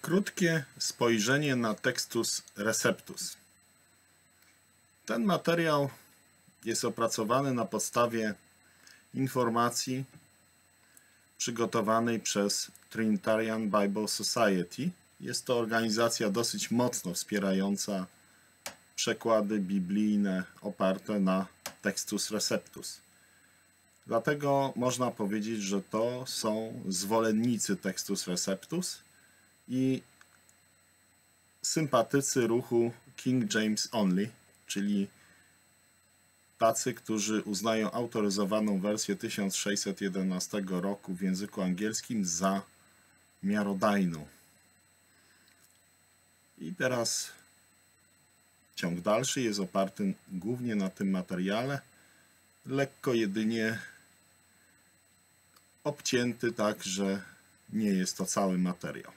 Krótkie spojrzenie na Textus Receptus. Ten materiał jest opracowany na podstawie informacji przygotowanej przez Trinitarian Bible Society. Jest to organizacja dosyć mocno wspierająca przekłady biblijne oparte na Textus Receptus. Dlatego można powiedzieć, że to są zwolennicy Textus Receptus i sympatycy ruchu King James Only, czyli tacy, którzy uznają autoryzowaną wersję 1611 roku w języku angielskim za miarodajną. I teraz ciąg dalszy jest oparty głównie na tym materiale, lekko jedynie obcięty tak, że nie jest to cały materiał.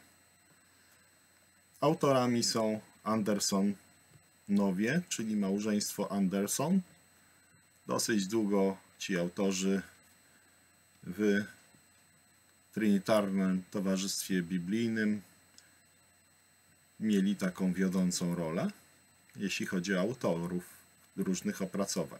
Autorami są Andersonowie, czyli małżeństwo Anderson. Dosyć długo ci autorzy w Trinitarnym Towarzystwie Biblijnym mieli taką wiodącą rolę, jeśli chodzi o autorów różnych opracowań.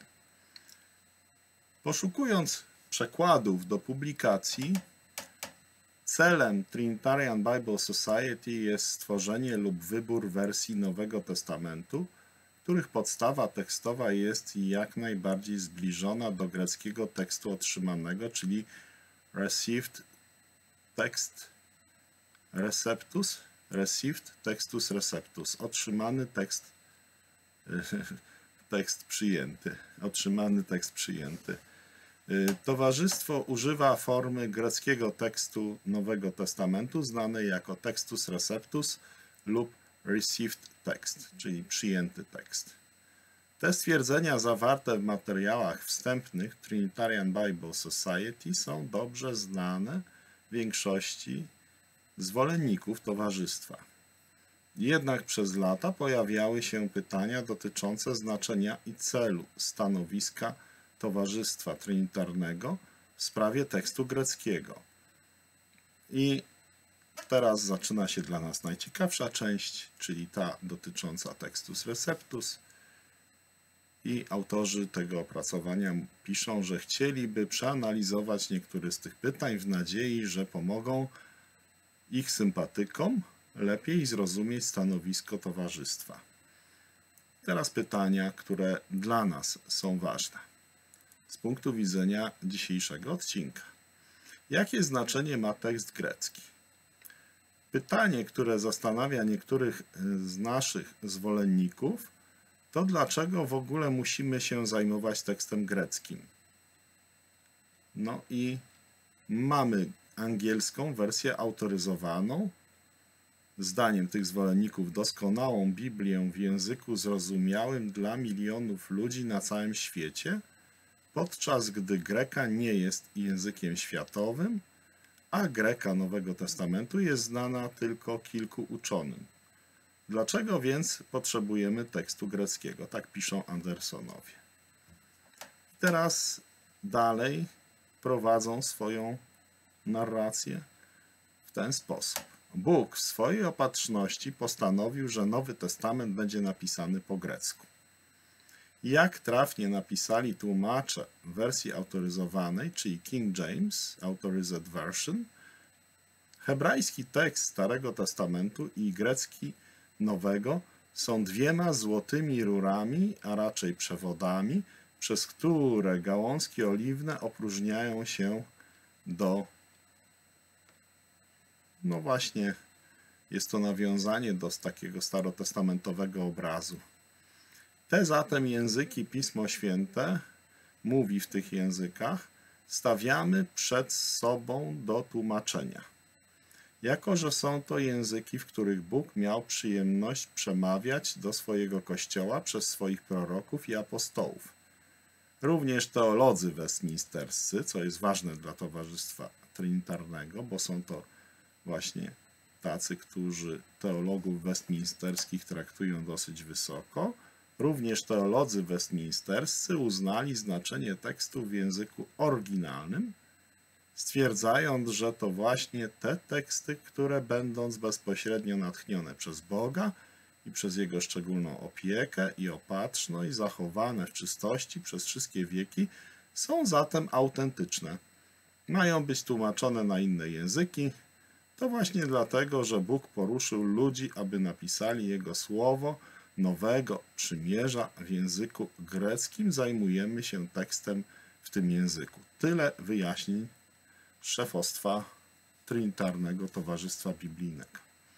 Poszukując przekładów do publikacji, celem Trinitarian Bible Society jest stworzenie lub wybór wersji Nowego Testamentu, których podstawa tekstowa jest jak najbardziej zbliżona do greckiego tekstu otrzymanego, czyli Received Text Receptus, Received Textus Receptus, otrzymany tekst przyjęty, otrzymany tekst przyjęty. Towarzystwo używa formy greckiego tekstu Nowego Testamentu, znanej jako Textus Receptus lub Received Text, czyli przyjęty tekst. Te stwierdzenia zawarte w materiałach wstępnych Trinitarian Bible Society są dobrze znane większości zwolenników towarzystwa. Jednak przez lata pojawiały się pytania dotyczące znaczenia i celu stanowiska Towarzystwa Trinitarnego w sprawie tekstu greckiego. I teraz zaczyna się dla nas najciekawsza część, czyli ta dotycząca Textus Receptus. I autorzy tego opracowania piszą, że chcieliby przeanalizować niektóre z tych pytań w nadziei, że pomogą ich sympatykom lepiej zrozumieć stanowisko towarzystwa. Teraz pytania, które dla nas są ważne z punktu widzenia dzisiejszego odcinka. Jakie znaczenie ma tekst grecki? Pytanie, które zastanawia niektórych z naszych zwolenników, to dlaczego w ogóle musimy się zajmować tekstem greckim? No i mamy angielską wersję autoryzowaną, zdaniem tych zwolenników doskonałą Biblię w języku zrozumiałym dla milionów ludzi na całym świecie, podczas gdy greka nie jest językiem światowym, a greka Nowego Testamentu jest znana tylko kilku uczonym. Dlaczego więc potrzebujemy tekstu greckiego? Tak piszą Andersonowie. Teraz dalej prowadzą swoją narrację w ten sposób. Bóg w swojej opatrzności postanowił, że Nowy Testament będzie napisany po grecku. Jak trafnie napisali tłumacze wersji autoryzowanej, czyli King James Authorized Version, hebrajski tekst Starego Testamentu i grecki Nowego są dwiema złotymi rurami, a raczej przewodami, przez które gałązki oliwne opróżniają się do... No właśnie, jest to nawiązanie do takiego starotestamentowego obrazu. Te zatem języki Pismo Święte mówi w tych językach, stawiamy przed sobą do tłumaczenia. Jako że są to języki, w których Bóg miał przyjemność przemawiać do swojego Kościoła przez swoich proroków i apostołów. Również teolodzy westminsterscy, co jest ważne dla Towarzystwa Trinitarnego, bo są to właśnie tacy, którzy teologów westminsterskich traktują dosyć wysoko, również teolodzy westminsterscy uznali znaczenie tekstu w języku oryginalnym stwierdzając, że to właśnie te teksty, które będąc bezpośrednio natchnione przez Boga i przez Jego szczególną opiekę i opatrzność, zachowane w czystości przez wszystkie wieki, są zatem autentyczne. Mają być tłumaczone na inne języki. To właśnie dlatego, że Bóg poruszył ludzi, aby napisali Jego Słowo Nowego Przymierza w języku greckim. Zajmujemy się tekstem w tym języku. Tyle wyjaśnień szefostwa Trinitarnego Towarzystwa Biblijnego.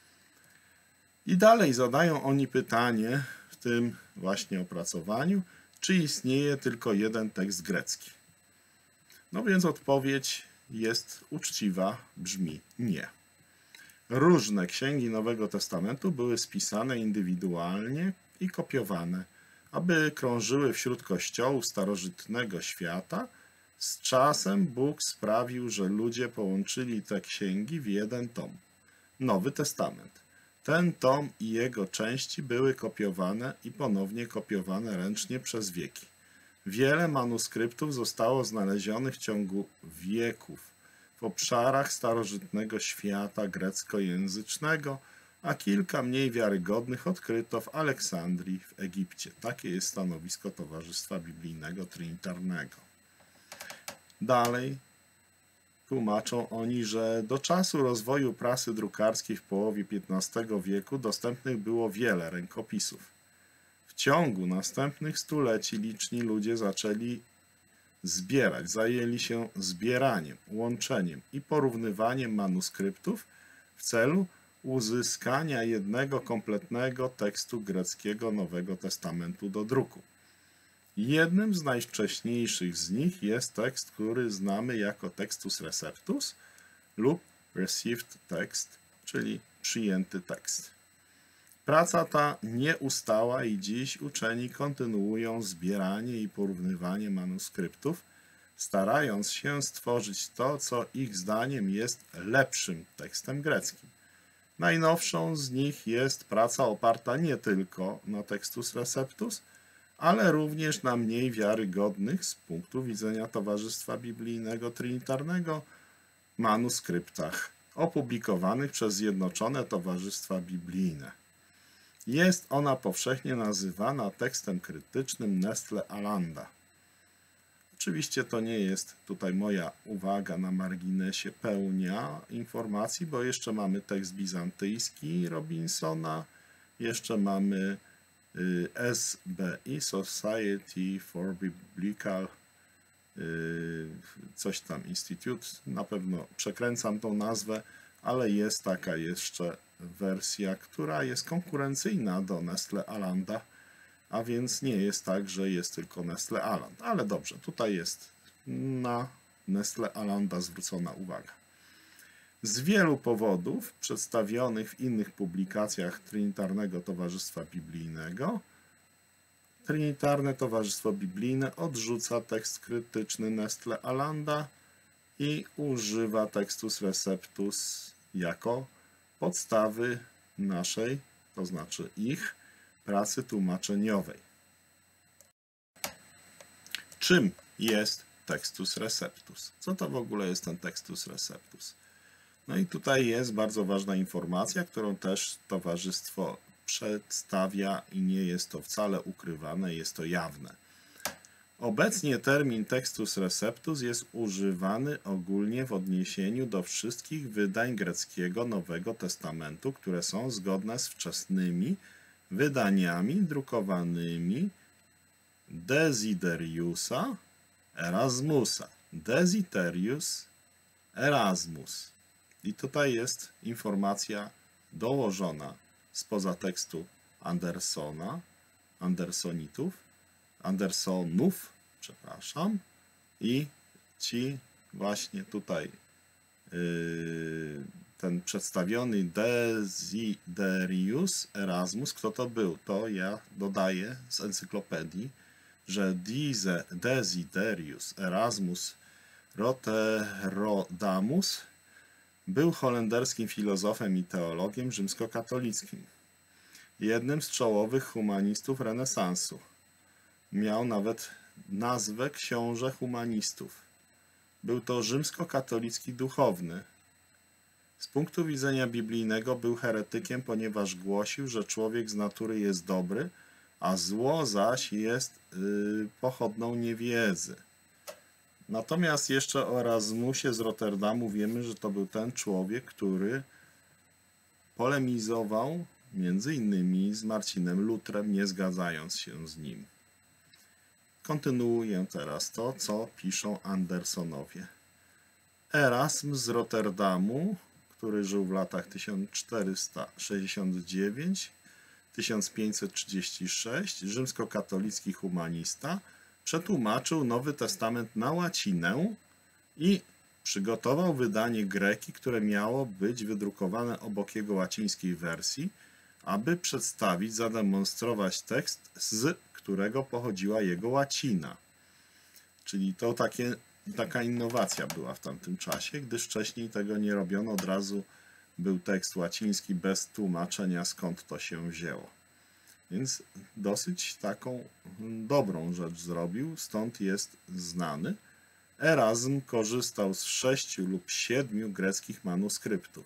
I dalej zadają oni pytanie w tym właśnie opracowaniu, czy istnieje tylko jeden tekst grecki. No więc odpowiedź jest uczciwa, brzmi nie. Różne księgi Nowego Testamentu były spisane indywidualnie i kopiowane, aby krążyły wśród kościołów starożytnego świata. Z czasem Bóg sprawił, że ludzie połączyli te księgi w jeden tom, Nowy Testament. Ten tom i jego części były kopiowane i ponownie kopiowane ręcznie przez wieki. Wiele manuskryptów zostało znalezionych w ciągu wieków w obszarach starożytnego świata greckojęzycznego, a kilka mniej wiarygodnych odkryto w Aleksandrii w Egipcie. Takie jest stanowisko Towarzystwa Biblijnego Trinitarnego. Dalej tłumaczą oni, że do czasu rozwoju prasy drukarskiej w połowie XV wieku dostępnych było wiele rękopisów. W ciągu następnych stuleci liczni ludzie zaczęli zbierać, zajęli się zbieraniem, łączeniem i porównywaniem manuskryptów w celu uzyskania jednego kompletnego tekstu greckiego Nowego Testamentu do druku. Jednym z najwcześniejszych z nich jest tekst, który znamy jako Textus Receptus lub Received Text, czyli przyjęty tekst. Praca ta nie ustała i dziś uczeni kontynuują zbieranie i porównywanie manuskryptów, starając się stworzyć to, co ich zdaniem jest lepszym tekstem greckim. Najnowszą z nich jest praca oparta nie tylko na Textus Receptus, ale również na mniej wiarygodnych z punktu widzenia Towarzystwa Biblijnego Trinitarnego manuskryptach opublikowanych przez Zjednoczone Towarzystwa Biblijne. Jest ona powszechnie nazywana tekstem krytycznym Nestle Alanda. Oczywiście to nie jest tutaj moja uwaga na marginesie pełnia informacji, bo jeszcze mamy tekst bizantyjski Robinsona, jeszcze mamy SBI, Society for Biblical coś tam Institute, na pewno przekręcam tą nazwę, ale jest taka jeszcze wersja, która jest konkurencyjna do Nestle Alanda, a więc nie jest tak, że jest tylko Nestle Aland. Ale dobrze, tutaj jest na Nestle Alanda zwrócona uwaga. Z wielu powodów przedstawionych w innych publikacjach Trinitarnego Towarzystwa Biblijnego, Trinitarne Towarzystwo Biblijne odrzuca tekst krytyczny Nestle Alanda i używa Textus Receptus jako podstawy naszej, to znaczy ich, pracy tłumaczeniowej. Czym jest Textus Receptus? Co to w ogóle jest ten Textus Receptus? No i tutaj jest bardzo ważna informacja, którą też towarzystwo przedstawia i nie jest to wcale ukrywane, jest to jawne. Obecnie termin Textus Receptus jest używany ogólnie w odniesieniu do wszystkich wydań greckiego Nowego Testamentu, które są zgodne z wczesnymi wydaniami drukowanymi Desideriusa Erasmusa. Desiderius Erasmus. I tutaj jest informacja dołożona spoza tekstu Andersonów, przepraszam, i ci właśnie tutaj ten przedstawiony Desiderius Erasmus, kto to był? To ja dodaję z encyklopedii, że Desiderius Erasmus Roterodamus był holenderskim filozofem i teologiem rzymskokatolickim, jednym z czołowych humanistów renesansu. Miał nawet nazwę książę humanistów. Był to rzymskokatolicki duchowny. Z punktu widzenia biblijnego był heretykiem, ponieważ głosił, że człowiek z natury jest dobry, a zło zaś jest pochodną niewiedzy. Natomiast jeszcze o Erasmusie z Rotterdamu wiemy, że to był ten człowiek, który polemizował między innymi z Marcinem Lutrem, nie zgadzając się z nim. Kontynuuję teraz to, co piszą Andersonowie. Erasm z Rotterdamu, który żył w latach 1469-1536, rzymskokatolicki humanista, przetłumaczył Nowy Testament na łacinę i przygotował wydanie greki, które miało być wydrukowane obok jego łacińskiej wersji, aby przedstawić, zademonstrować tekst, z którego pochodziła jego łacina. Czyli to taka innowacja była w tamtym czasie, gdyż wcześniej tego nie robiono, od razu był tekst łaciński bez tłumaczenia, skąd to się wzięło. Więc dosyć taką dobrą rzecz zrobił, stąd jest znany. Erasm korzystał z 6 lub 7 greckich manuskryptów.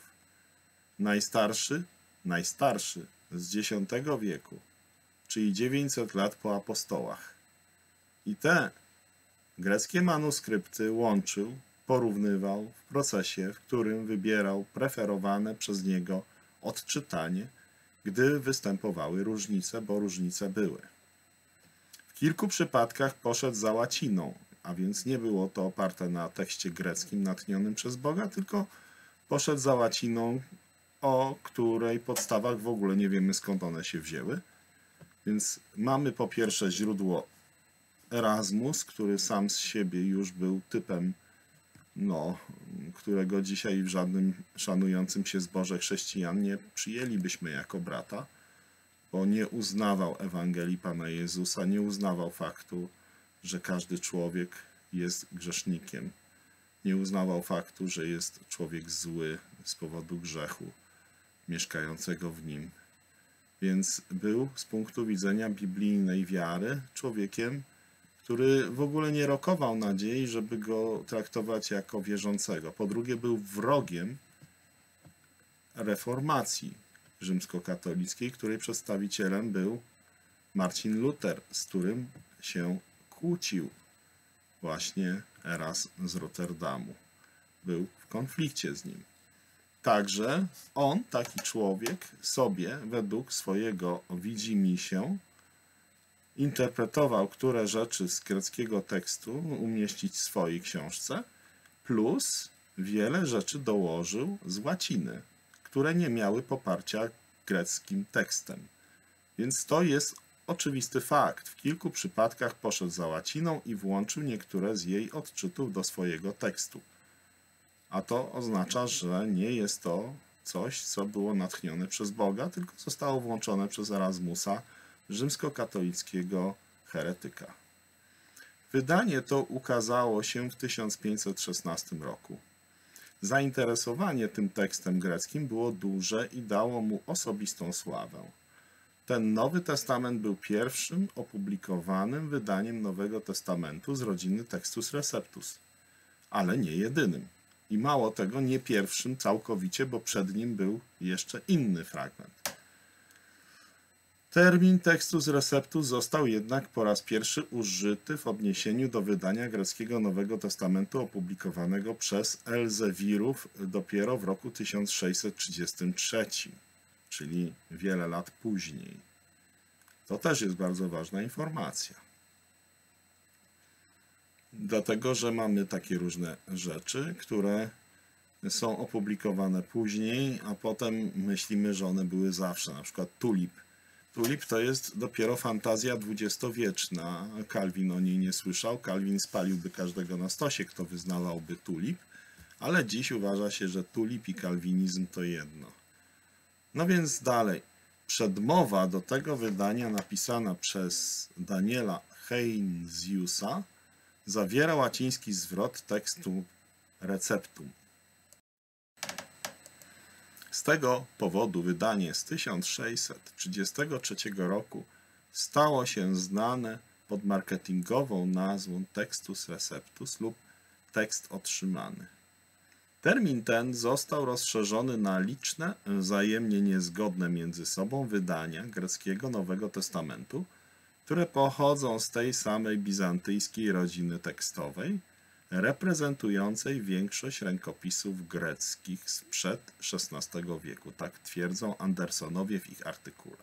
Najstarszy z X wieku, czyli 900 lat po apostołach. I te greckie manuskrypty łączył, porównywał w procesie, w którym wybierał preferowane przez niego odczytanie, gdy występowały różnice, bo różnice były. W kilku przypadkach poszedł za łaciną, a więc nie było to oparte na tekście greckim natchnionym przez Boga, tylko poszedł za łaciną, o której podstawach w ogóle nie wiemy, skąd one się wzięły. Więc mamy po pierwsze źródło Erasmus, który sam z siebie już był typem, którego dzisiaj w żadnym szanującym się zborze chrześcijan nie przyjęlibyśmy jako brata, bo nie uznawał Ewangelii Pana Jezusa, nie uznawał faktu, że każdy człowiek jest grzesznikiem. Nie uznawał faktu, że jest człowiek zły z powodu grzechu mieszkającego w nim. Więc był z punktu widzenia biblijnej wiary człowiekiem, który w ogóle nie rokował nadziei, żeby go traktować jako wierzącego. Po drugie, był wrogiem reformacji rzymskokatolickiej, której przedstawicielem był Marcin Luther, z którym się kłócił właśnie Erasm z Rotterdamu. Był w konflikcie z nim. Także on, taki człowiek, sobie według swojego widzimisię interpretował, które rzeczy z greckiego tekstu umieścić w swojej książce, plus wiele rzeczy dołożył z łaciny, które nie miały poparcia greckim tekstem. Więc to jest oczywisty fakt. W kilku przypadkach poszedł za łaciną i włączył niektóre z jej odczytów do swojego tekstu. A to oznacza, że nie jest to coś, co było natchnione przez Boga, tylko zostało włączone przez Erasmusa, rzymskokatolickiego heretyka. Wydanie to ukazało się w 1516 roku. Zainteresowanie tym tekstem greckim było duże i dało mu osobistą sławę. Ten Nowy Testament był pierwszym opublikowanym wydaniem Nowego Testamentu z rodziny Textus Receptus, ale nie jedynym. I mało tego, nie pierwszym całkowicie, bo przed nim był jeszcze inny fragment. Termin Textus Receptus został jednak po raz pierwszy użyty w odniesieniu do wydania greckiego Nowego Testamentu opublikowanego przez Elzewirów dopiero w roku 1633, czyli wiele lat później. To też jest bardzo ważna informacja. Dlatego, że mamy takie różne rzeczy, które są opublikowane później, a potem myślimy, że one były zawsze. Na przykład tulip. Tulip to jest dopiero fantazja dwudziestowieczna. Kalwin o niej nie słyszał. Kalwin spaliłby każdego na stosie, kto wyznawałby tulip. Ale dziś uważa się, że tulip i kalwinizm to jedno. No więc dalej. Przedmowa do tego wydania napisana przez Daniela Heinsiusa zawiera łaciński zwrot tekstu Receptum. Z tego powodu wydanie z 1633 roku stało się znane pod marketingową nazwą Textus Receptus lub tekst otrzymany. Termin ten został rozszerzony na liczne, wzajemnie niezgodne między sobą wydania greckiego Nowego Testamentu, które pochodzą z tej samej bizantyjskiej rodziny tekstowej, reprezentującej większość rękopisów greckich sprzed XVI wieku. Tak twierdzą Andersonowie w ich artykule.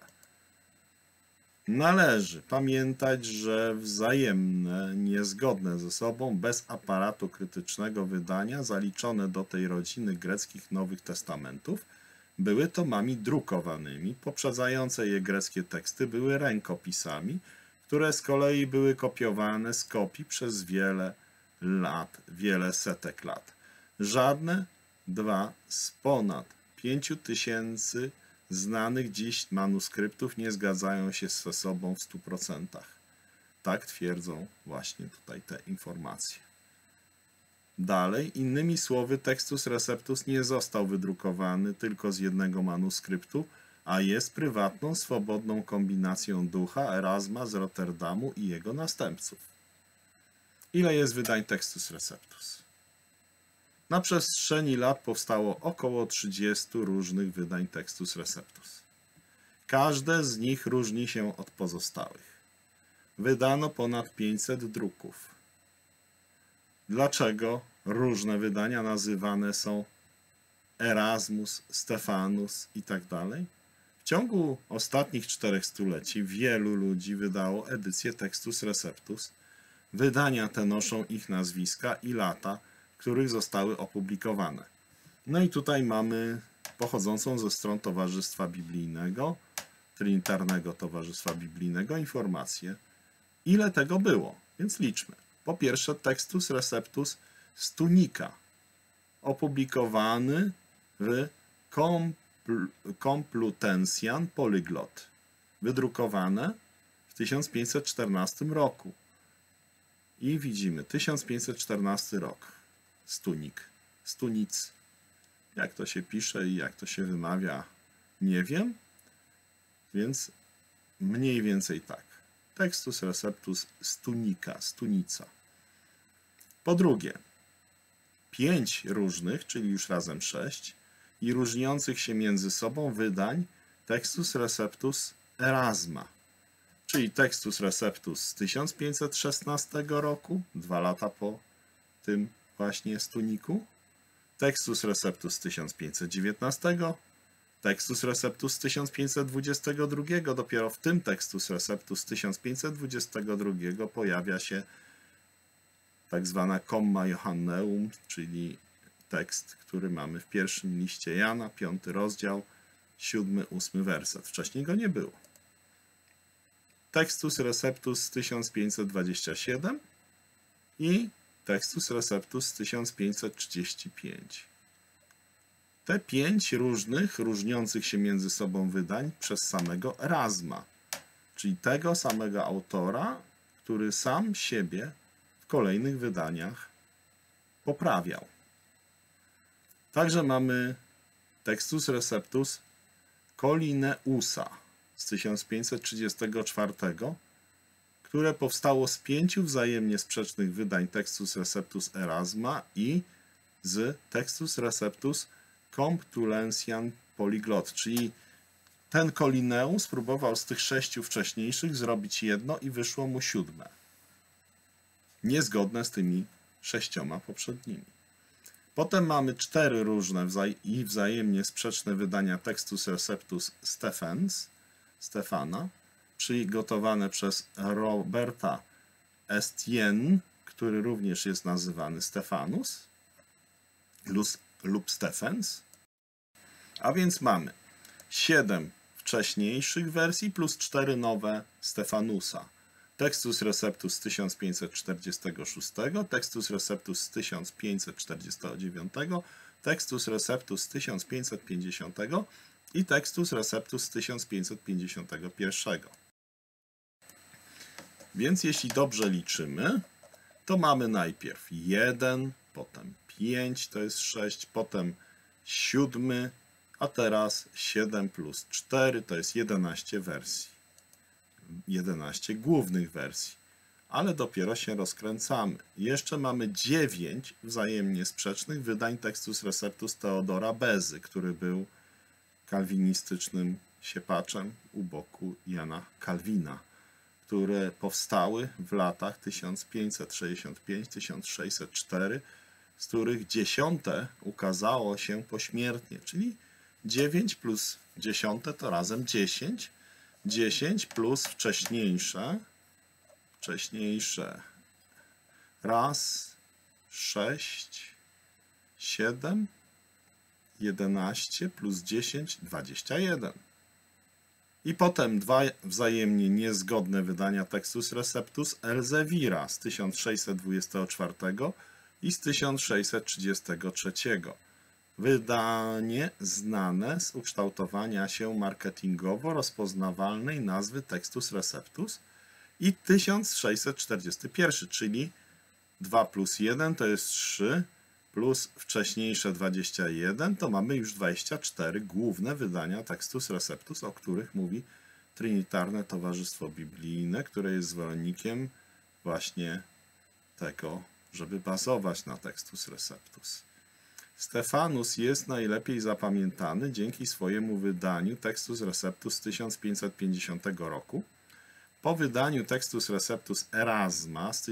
Należy pamiętać, że wzajemne, niezgodne ze sobą, bez aparatu krytycznego wydania zaliczone do tej rodziny greckich Nowych Testamentów były tomami drukowanymi, poprzedzające je greckie teksty były rękopisami, które z kolei były kopiowane z kopii przez wiele lat, wiele setek lat. Żadne dwa z ponad 5000 znanych dziś manuskryptów nie zgadzają się ze sobą w 100%. Tak twierdzą właśnie tutaj te informacje. Dalej, innymi słowy, Textus Receptus nie został wydrukowany tylko z jednego manuskryptu, a jest prywatną, swobodną kombinacją ducha Erasma z Rotterdamu i jego następców. Ile jest wydań Textus Receptus? Na przestrzeni lat powstało około 30 różnych wydań Textus Receptus. Każde z nich różni się od pozostałych. Wydano ponad 500 druków. Dlaczego różne wydania nazywane są Erasmus, Stefanus itd.? W ciągu ostatnich 4 stuleci wielu ludzi wydało edycję Textus Receptus. Wydania te noszą ich nazwiska i lata, w których zostały opublikowane. No i tutaj mamy pochodzącą ze stron Towarzystwa Biblijnego, Trinitarnego Towarzystwa Biblijnego, informację, ile tego było. Więc liczmy. Po pierwsze, Textus Receptus z Tunika, opublikowany w Complutensian Polyglot, wydrukowane w 1514 roku. I widzimy 1514 rok. Stunik, Stunic. Jak to się pisze i jak to się wymawia, nie wiem. Więc mniej więcej tak. Textus Receptus Stunika, Stunica. Po drugie, 5 różnych, czyli już razem 6, i różniących się między sobą wydań Textus Receptus Erasma, czyli Textus Receptus z 1516 roku, 2 lata po tym właśnie Stuniku, Textus Receptus z 1519, Textus Receptus z 1522, dopiero w tym Textus Receptus z 1522 pojawia się tak zwana Comma Johanneum, czyli tekst, który mamy w pierwszym liście Jana, 5 rozdział, 7-8 werset. Wcześniej go nie było. Textus Receptus z 1527 i Textus Receptus z 1535. Te 5 różnych, różniących się między sobą wydań przez samego Erasma, czyli tego samego autora, który sam siebie w kolejnych wydaniach poprawiał. Także mamy Textus Receptus Colineusa z 1534, które powstało z 5 wzajemnie sprzecznych wydań Textus Receptus Erasma i z Textus Receptus Complutensian Polyglot, czyli ten Colineus próbował z tych 6 wcześniejszych zrobić jedno i wyszło mu 7. Niezgodne z tymi 6 poprzednimi. Potem mamy 4 różne i wzajemnie sprzeczne wydania Textus Receptus Stefana, przygotowane przez Roberta Estienne, który również jest nazywany Stefanus lub Stephens. A więc mamy 7 wcześniejszych wersji plus 4 nowe Stefanusa. Textus Receptus z 1546, Textus Receptus z 1549, Textus Receptus z 1550 i Textus Receptus z 1551. Więc jeśli dobrze liczymy, to mamy najpierw 1, potem 5, to jest 6, potem 7, a teraz 7 plus 4 to jest 11 wersji. 11 głównych wersji. ale dopiero się rozkręcamy. Jeszcze mamy 9 wzajemnie sprzecznych wydań Textus Receptus Teodora Bezy, który był kalwinistycznym siepaczem u boku Jana Kalwina, które powstały w latach 1565-1604, z których 10 ukazało się pośmiertnie, czyli 9 plus 10 to razem 10, 10 plus wcześniejsze, raz, 6, 7, 11 plus 10, 21. I potem dwa wzajemnie niezgodne wydania Textus Receptus Elzevira z 1624 i z 1633. Wydanie znane z ukształtowania się marketingowo rozpoznawalnej nazwy Textus Receptus i 1641, czyli 2 plus 1 to jest 3, plus wcześniejsze 21, to mamy już 24 główne wydania Textus Receptus, o których mówi Trinitarne Towarzystwo Biblijne, które jest zwolennikiem właśnie tego, żeby bazować na Textus Receptus. Stefanus jest najlepiej zapamiętany dzięki swojemu wydaniu Textus Receptus z 1550 roku. Po wydaniu Textus Receptus Erasma z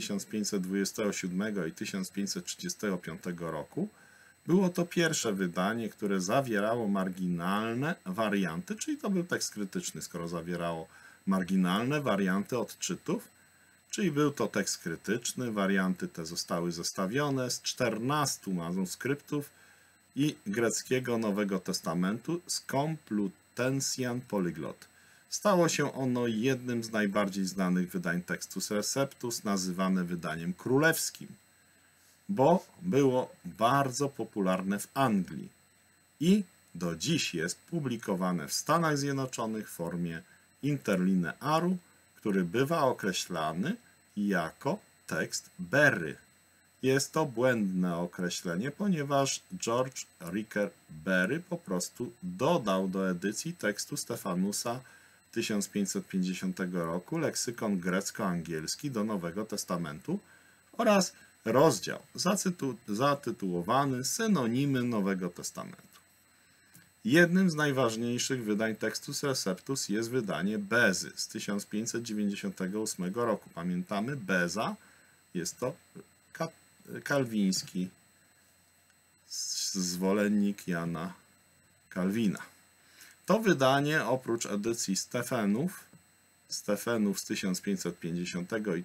1527 i 1535 roku było to pierwsze wydanie, które zawierało marginalne warianty, czyli to był tekst krytyczny, skoro zawierało marginalne warianty odczytów, czyli był to tekst krytyczny, warianty te zostały zestawione z 14 manuskryptów i greckiego Nowego Testamentu z Complutensian Polyglot. Stało się ono jednym z najbardziej znanych wydań Textus Receptus, nazywane wydaniem królewskim, bo było bardzo popularne w Anglii i do dziś jest publikowane w Stanach Zjednoczonych w formie interlinearu, który bywa określany jako tekst Berry. Jest to błędne określenie, ponieważ George Ricker Berry po prostu dodał do edycji tekstu Stefanusa 1550 roku leksykon grecko-angielski do Nowego Testamentu oraz rozdział zatytułowany Synonimy Nowego Testamentu. Jednym z najważniejszych wydań Textus Receptus jest wydanie Bezy z 1598 roku. Pamiętamy, Beza jest to kalwiński zwolennik Jana Kalwina. To wydanie oprócz edycji Stephenów z 1550 i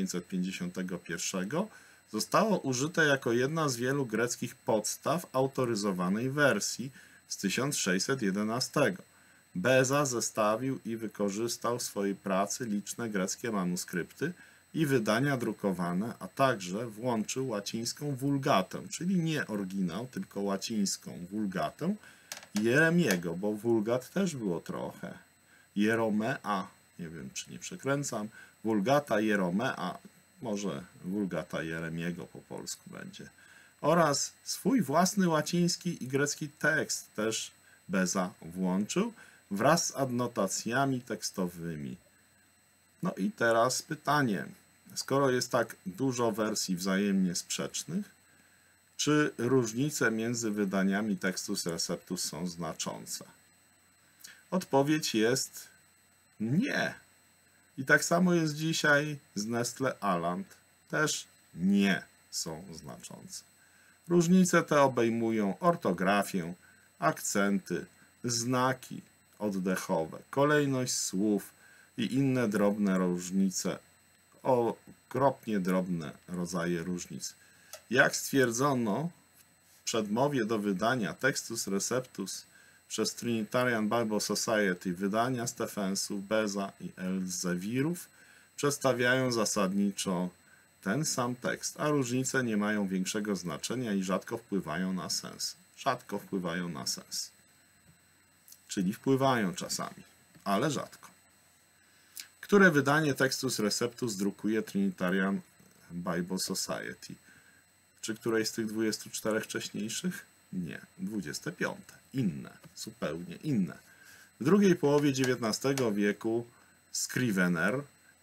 1551 zostało użyte jako jedna z wielu greckich podstaw autoryzowanej wersji z 1611. Beza zestawił i wykorzystał w swojej pracy liczne greckie manuskrypty i wydania drukowane, a także włączył łacińską wulgatę, czyli nie oryginał, tylko łacińską wulgatę Jeremiego, bo wulgat też było trochę. Jeromea, nie wiem czy nie przekręcam, wulgata Jeromea, może wulgata Jeremiego po polsku będzie. Oraz swój własny łaciński i grecki tekst też Beza włączył wraz z adnotacjami tekstowymi. No i teraz pytanie, skoro jest tak dużo wersji wzajemnie sprzecznych, czy różnice między wydaniami Textus Receptus są znaczące? Odpowiedź jest nie. I tak samo jest dzisiaj z Nestle Aland. Też nie są znaczące. Różnice te obejmują ortografię, akcenty, znaki oddechowe, kolejność słów i inne drobne różnice, okropnie drobne rodzaje różnic. Jak stwierdzono w przedmowie do wydania Textus Receptus przez Trinitarian Bible Society, wydania Stephensów, Beza i Elzewirów przedstawiają zasadniczo ten sam tekst, a różnice nie mają większego znaczenia i rzadko wpływają na sens. Rzadko wpływają na sens. Czyli wpływają czasami, ale rzadko. Które wydanie Textus Receptus drukuje Trinitarian Bible Society? Czy któreś z tych 24 wcześniejszych? Nie. 25. Inne. Zupełnie inne. W drugiej połowie XIX wieku Scrivener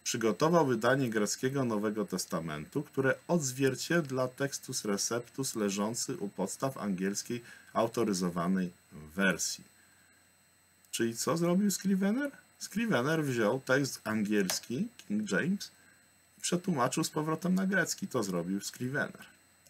przygotował wydanie greckiego Nowego Testamentu, które odzwierciedla Textus Receptus leżący u podstaw angielskiej autoryzowanej wersji. Czyli co zrobił Scrivener? Scrivener wziął tekst angielski, King James, i przetłumaczył z powrotem na grecki. To zrobił Scrivener.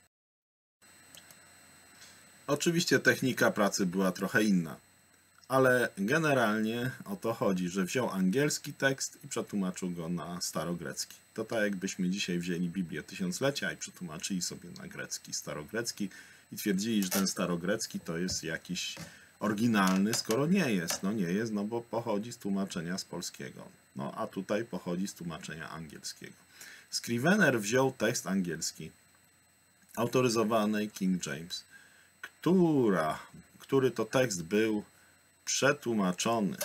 Oczywiście technika pracy była trochę inna, ale generalnie o to chodzi, że wziął angielski tekst i przetłumaczył go na starogrecki. To tak jakbyśmy dzisiaj wzięli Biblię Tysiąclecia i przetłumaczyli sobie na grecki, starogrecki i twierdzili, że ten starogrecki to jest jakiś oryginalny, skoro nie jest. No nie jest, no bo pochodzi z tłumaczenia z polskiego. No a tutaj pochodzi z tłumaczenia angielskiego. Scrivener wziął tekst angielski autoryzowanej King James, który to tekst był przetłumaczony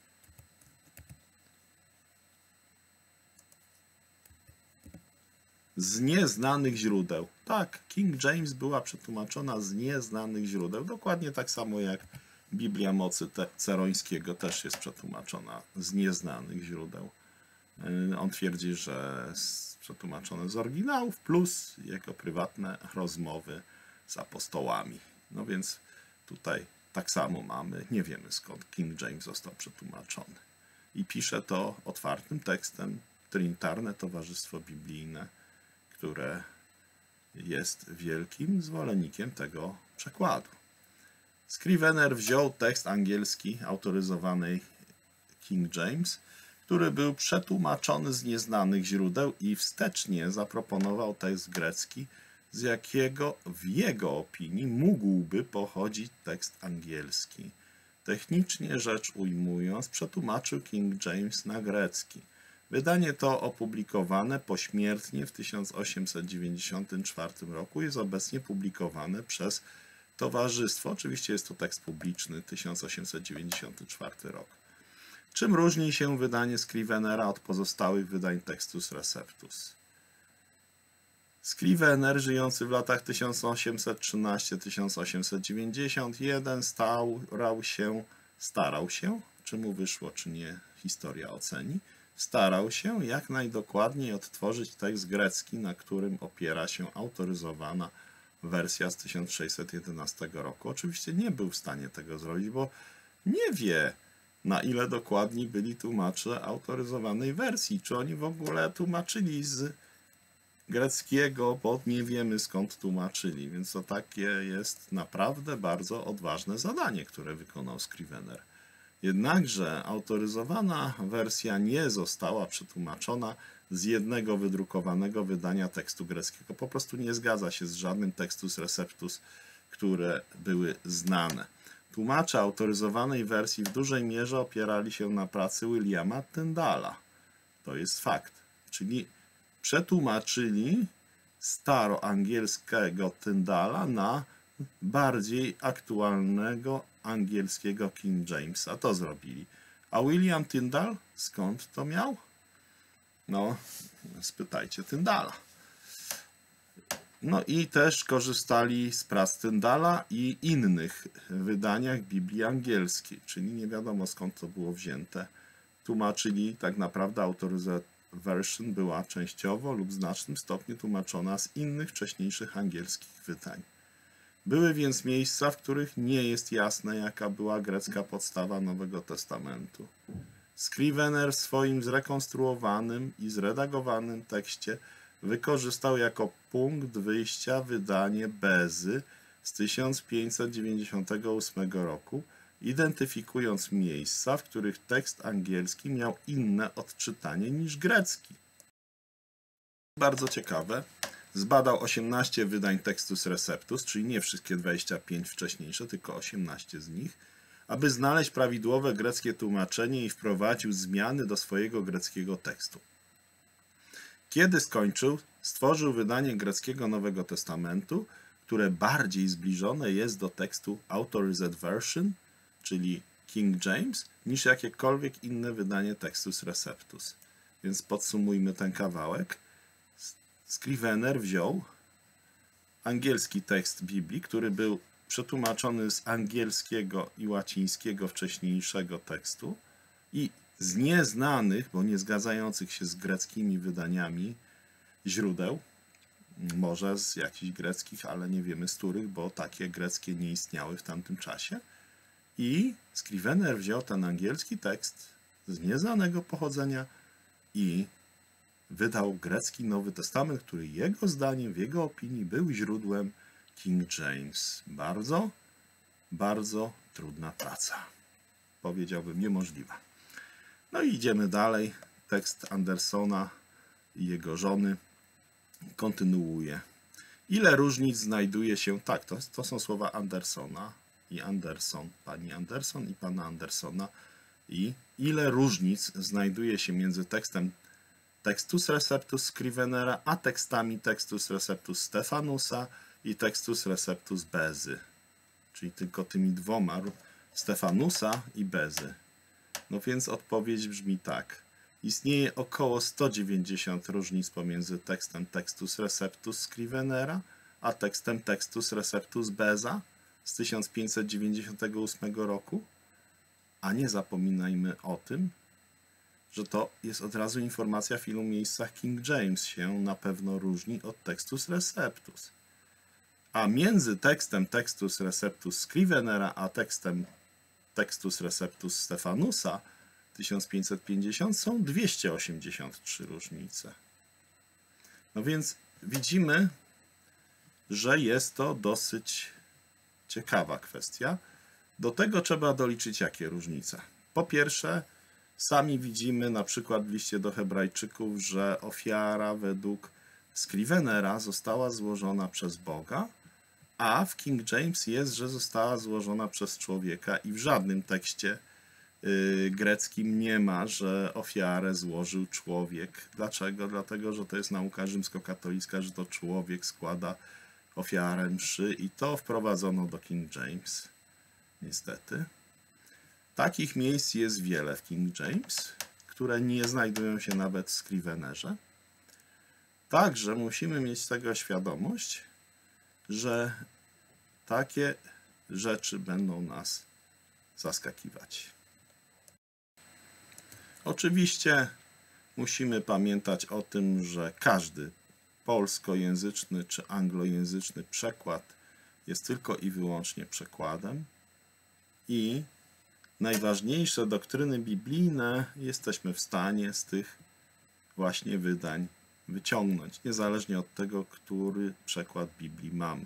z nieznanych źródeł. Tak, King James była przetłumaczona z nieznanych źródeł, dokładnie tak samo jak Biblia Mocy Cerońskiego też jest przetłumaczona z nieznanych źródeł. On twierdzi, że jest przetłumaczone z oryginałów plus jego prywatne rozmowy z apostołami. No więc tutaj tak samo mamy, nie wiemy skąd King James został przetłumaczony. I pisze to otwartym tekstem Trinitarne Towarzystwo Biblijne, które jest wielkim zwolennikiem tego przekładu. Scrivener wziął tekst angielski autoryzowanej King James, który był przetłumaczony z nieznanych źródeł i wstecznie zaproponował tekst grecki, z jakiego w jego opinii mógłby pochodzić tekst angielski. Technicznie rzecz ujmując, przetłumaczył King James na grecki. Wydanie to opublikowane pośmiertnie w 1894 roku jest obecnie publikowane przez Towarzystwo. Oczywiście jest to tekst publiczny, 1894 rok. Czym różni się wydanie Scrivenera od pozostałych wydań Textus Receptus? Scrivener, żyjący w latach 1813-1891, starał się, czy mu wyszło, czy nie, historia oceni, starał się jak najdokładniej odtworzyć tekst grecki, na którym opiera się autoryzowana wersja z 1611 roku. Oczywiście nie był w stanie tego zrobić, bo nie wie, na ile dokładni byli tłumacze autoryzowanej wersji. Czy oni w ogóle tłumaczyli z greckiego, bo nie wiemy skąd tłumaczyli. Więc to takie jest naprawdę bardzo odważne zadanie, które wykonał Scrivener. Jednakże autoryzowana wersja nie została przetłumaczona z jednego wydrukowanego wydania tekstu greckiego. Po prostu nie zgadza się z żadnym Textus Receptus, które były znane. Tłumacze autoryzowanej wersji w dużej mierze opierali się na pracy Williama Tyndala. To jest fakt. Czyli przetłumaczyli staroangielskiego Tyndala na bardziej aktualnego angielskiego King Jamesa. To zrobili. A William Tyndall skąd to miał? No, spytajcie Tyndala. No i też korzystali z prac Tyndala i innych wydaniach Biblii angielskiej, czyli nie wiadomo skąd to było wzięte. Tłumaczyli tak naprawdę Authorized Version była częściowo lub w znacznym stopniu tłumaczona z innych wcześniejszych angielskich wydań. Były więc miejsca, w których nie jest jasne, jaka była grecka podstawa Nowego Testamentu. Scrivener w swoim zrekonstruowanym i zredagowanym tekście wykorzystał jako punkt wyjścia wydanie Bezy z 1598 roku, identyfikując miejsca, w których tekst angielski miał inne odczytanie niż grecki. Bardzo ciekawe, zbadał 18 wydań Textus Receptus, czyli nie wszystkie 25 wcześniejsze, tylko 18 z nich, aby znaleźć prawidłowe greckie tłumaczenie i wprowadził zmiany do swojego greckiego tekstu. Kiedy skończył, stworzył wydanie greckiego Nowego Testamentu, które bardziej zbliżone jest do tekstu Authorized Version, czyli King James, niż jakiekolwiek inne wydanie Textus Receptus. Więc podsumujmy ten kawałek. Scrivener wziął angielski tekst Biblii, który był przetłumaczony z angielskiego i łacińskiego wcześniejszego tekstu i z nieznanych, bo nie zgadzających się z greckimi wydaniami źródeł, może z jakichś greckich, ale nie wiemy z których, bo takie greckie nie istniały w tamtym czasie. I Scrivener wziął ten angielski tekst z nieznanego pochodzenia i wydał grecki Nowy Testament, który jego zdaniem, w jego opinii był źródłem King James. Bardzo, bardzo trudna praca. Powiedziałbym niemożliwa. No i idziemy dalej. Tekst Andersona i jego żony kontynuuje. Ile różnic znajduje się... Tak, to są słowa Andersona i Anderson, pani Anderson i pana Andersona. I ile różnic znajduje się między tekstem Textus Receptus Scrivenera, a tekstami Textus Receptus Stephanusa i Textus Receptus Bezy. Czyli tylko tymi dwoma, Stephanusa i Bezy. No więc odpowiedź brzmi tak. Istnieje około 190 różnic pomiędzy tekstem Textus Receptus Scrivenera, a tekstem Textus Receptus Beza z 1598 roku. A nie zapominajmy o tym, że to jest od razu informacja, w ilu miejscach King James się na pewno różni od Textus Receptus. A między tekstem Textus Receptus Scrivenera a tekstem Textus Receptus Stephanusa 1550 są 283 różnice. No więc widzimy, że jest to dosyć ciekawa kwestia. Do tego trzeba doliczyć jakie różnice? Po pierwsze, sami widzimy na przykład w liście do Hebrajczyków, że ofiara według Scrivenera została złożona przez Boga, a w King James jest, że została złożona przez człowieka i w żadnym tekście greckim nie ma, że ofiarę złożył człowiek. Dlaczego? Dlatego, że to jest nauka rzymskokatolicka, że to człowiek składa ofiarę mszy i to wprowadzono do King James. Niestety. Takich miejsc jest wiele w King James, które nie znajdują się nawet w Scrivenerze. Także musimy mieć tego świadomość, że takie rzeczy będą nas zaskakiwać. Oczywiście musimy pamiętać o tym, że każdy polskojęzyczny czy anglojęzyczny przekład jest tylko i wyłącznie przekładem i najważniejsze doktryny biblijne jesteśmy w stanie z tych właśnie wydań wyciągnąć, niezależnie od tego, który przekład Biblii mamy.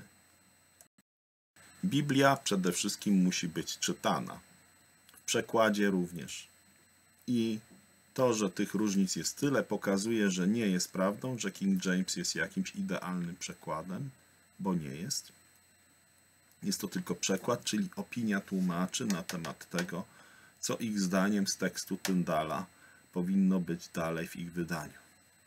Biblia przede wszystkim musi być czytana, w przekładzie również. I to, że tych różnic jest tyle, pokazuje, że nie jest prawdą, że King James jest jakimś idealnym przekładem, bo nie jest. Jest to tylko przekład, czyli opinia tłumaczy na temat tego, co ich zdaniem z tekstu Tyndala powinno być dalej w ich wydaniu.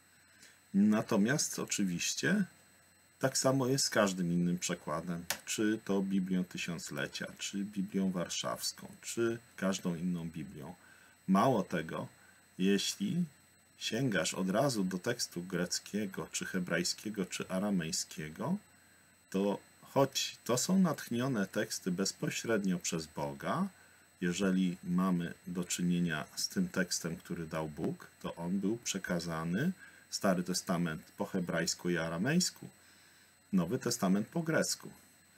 Natomiast oczywiście tak samo jest z każdym innym przekładem, czy to Biblią Tysiąclecia, czy Biblią Warszawską, czy każdą inną Biblią. Mało tego, jeśli sięgasz od razu do tekstu greckiego, czy hebrajskiego, czy aramejskiego, to choć to są natchnione teksty bezpośrednio przez Boga, jeżeli mamy do czynienia z tym tekstem, który dał Bóg, to on był przekazany, Stary Testament po hebrajsku i aramejsku, Nowy Testament po grecku.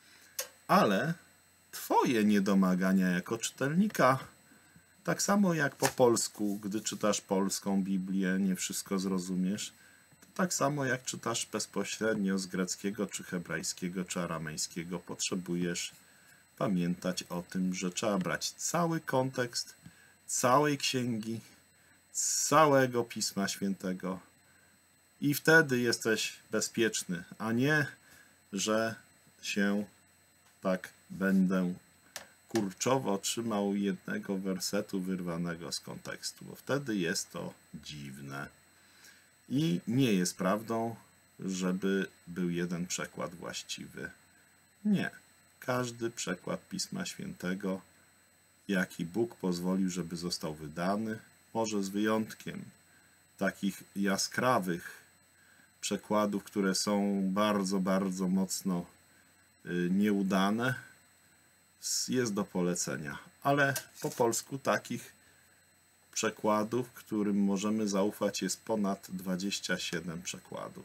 Ale twoje niedomagania jako czytelnika, tak samo jak po polsku, gdy czytasz polską Biblię, nie wszystko zrozumiesz, to tak samo jak czytasz bezpośrednio z greckiego, czy hebrajskiego, czy aramejskiego, potrzebujesz pamiętać o tym, że trzeba brać cały kontekst całej księgi, całego Pisma Świętego i wtedy jesteś bezpieczny, a nie, że się tak będę kurczowo trzymał jednego wersetu wyrwanego z kontekstu, bo wtedy jest to dziwne. I nie jest prawdą, żeby był jeden przekład właściwy. Nie. Każdy przekład Pisma Świętego, jaki Bóg pozwolił, żeby został wydany, może z wyjątkiem takich jaskrawych przekładów, które są bardzo, bardzo mocno nieudane, jest do polecenia. Ale po polsku takich przekładów, którym możemy zaufać, jest ponad 27 przekładów.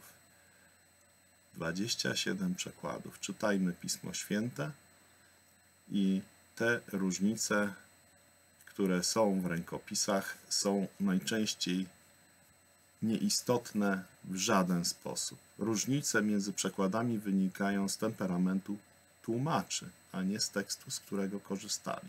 27 przekładów. Czytajmy Pismo Święte i te różnice, które są w rękopisach, są najczęściej nieistotne w żaden sposób. Różnice między przekładami wynikają z temperamentu tłumaczy, a nie z tekstu, z którego korzystali.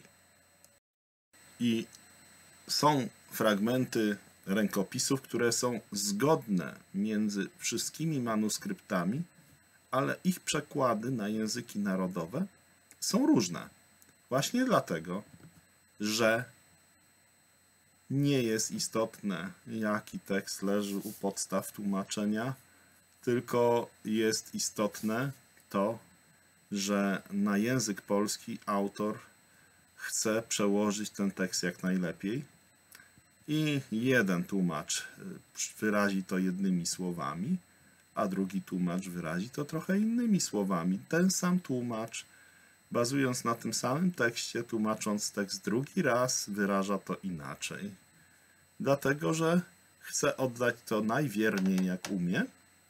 I są fragmenty rękopisów, które są zgodne między wszystkimi manuskryptami, ale ich przekłady na języki narodowe są różne. Właśnie dlatego, że nie jest istotne, jaki tekst leży u podstaw tłumaczenia, tylko jest istotne to, że na język polski autor chce przełożyć ten tekst jak najlepiej i jeden tłumacz wyrazi to jednymi słowami, a drugi tłumacz wyrazi to trochę innymi słowami. Ten sam tłumacz, bazując na tym samym tekście, tłumacząc tekst drugi raz, wyraża to inaczej. Dlatego, że chce oddać to najwierniej jak umie,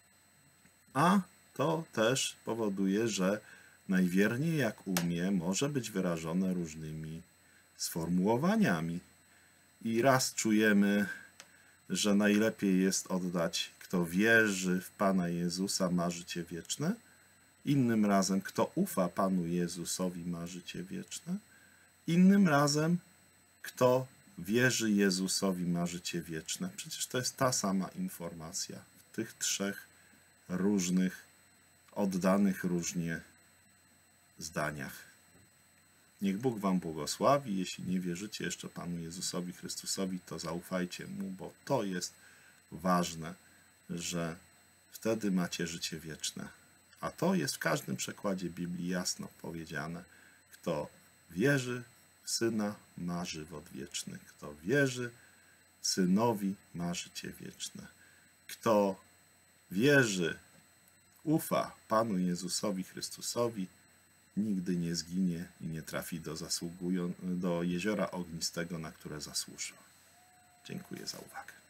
a to też powoduje, że najwierniej jak umie może być wyrażone różnymi sformułowaniami. I raz czujemy, że najlepiej jest oddać: kto wierzy w Pana Jezusa, ma życie wieczne. Innym razem: kto ufa Panu Jezusowi, ma życie wieczne. Innym razem: kto wierzy Jezusowi, ma życie wieczne. Przecież to jest ta sama informacja w tych trzech różnych, oddanych różnie zdaniach. Niech Bóg wam błogosławi. Jeśli nie wierzycie jeszcze Panu Jezusowi Chrystusowi, to zaufajcie Mu, bo to jest ważne, że wtedy macie życie wieczne. A to jest w każdym przekładzie Biblii jasno powiedziane. Kto wierzy w Syna, ma żywot wieczny. Kto wierzy Synowi, ma życie wieczne. Kto wierzy, ufa Panu Jezusowi Chrystusowi, nigdy nie zginie i nie trafi do jeziora ognistego, na które zasłużył. Dziękuję za uwagę.